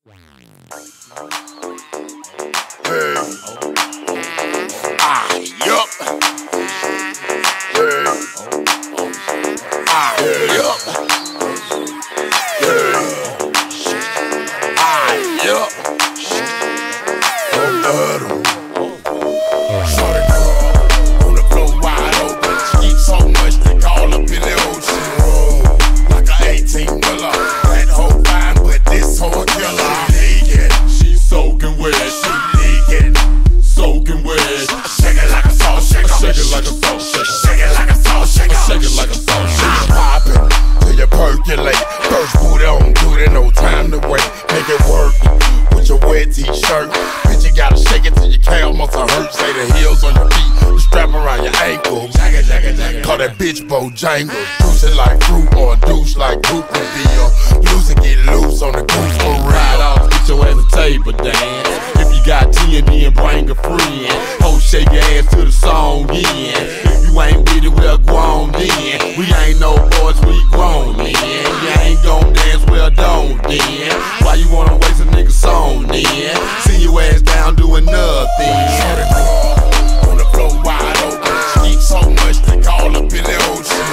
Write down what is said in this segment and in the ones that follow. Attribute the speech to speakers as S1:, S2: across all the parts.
S1: T-shirt, bitch, you gotta shake it till your calf muscle hurt. Say the heels on your feet, the strap around your ankle. Call that bitch Bojangles. Juice it like fruit or a douche like Goop would be. Loose and get loose on the goose for real.
S2: Ride off, get your ass a table dance. If you got TND and bring a friend. Ho, shake your ass to the song in. If you ain't with it, we're grown then. We ain't no boys, we grown then. You ain't gon' dance, well don't then. Why you wanna waste a nigga song then? See your ass down doing nothing.
S1: On the floor wide open. Eat so much they call up in the ocean.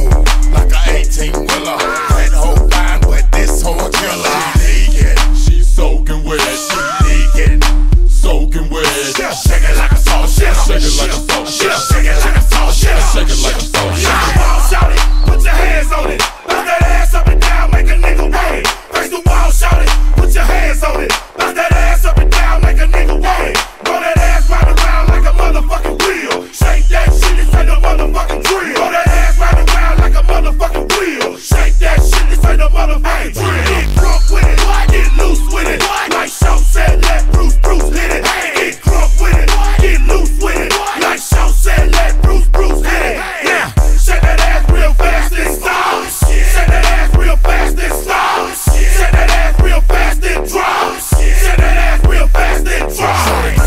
S1: Like a 18-wheeler. That hoe fine, but this hoe a killer. She leaking,
S2: she soaking wet.
S1: She leaking,
S2: soaking wet.
S1: Shake it like a salt shaker.
S2: Shake it like a salt shaker.
S1: Shake it like a salt shaker.
S2: Shake it like a salt shaker.
S1: Come on, shout it. Put your hands on it. Bounce that ass up and down, make a nigga wait. Face the wall, shout it. Put your hands on it. Bounce that ass up and down, make a nigga wait. Roll that ass round around like a motherfucking wheel. Shake that shit, this ain't no motherfucking drill. Roll that ass round around like a motherfucking wheel. Shake that shit, this ain't no motherfucking drill. Get drunk with it, get loose with it. Like Shaw said, let Bruce hit it. Get drunk with it, get loose with it. Like Shaw said, let Bruce hit it. Now, shake that ass real fast and stop. Shake that ass real fast and stop. Shake that ass real fast and drop. Shake that ass real fast and drop.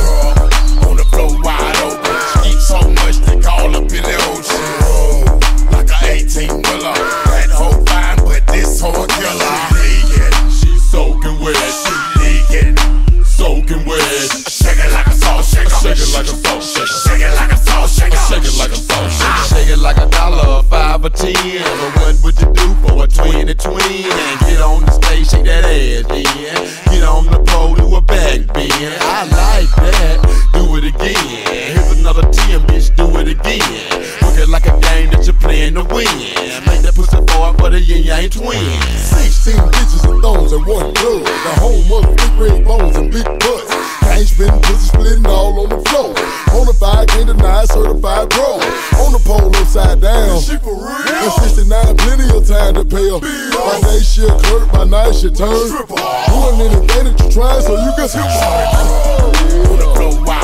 S1: On the floor wide open. Eat so much they call up in the ocean. Like a 18-wheeler. That hoe fine, but this hoe a killer.
S2: She soaking wet.
S1: She leaking,
S2: soaking wet.
S1: shake it like a salt shaker.
S2: Shake it like a salt shaker.
S1: Shake it like a salt shaker.
S2: Shake it like a salt shaker. Shake it like $1, $5 or $10. But what would you do for a 20-20? And get on the stage, shake that ass then. Get on the pole, do a back bend. I like that. Do it again. Here's another 10, bitch. Do it again. Look it like a game that you're playing to win. Make that pussy boy for the yin-yang twin.
S3: 16 bitches and thongs and one glove. The home of the big red bones and big butts. Gang spitting, pussy splitting all on the floor. Bonafide, can't deny, certified pro. On the pole upside down.
S1: She for real.
S3: And 69, plenty of time to pay her. By day she'll clerk, by night she'll turn. Doing anything that you try so you can skip.
S1: On the floor wide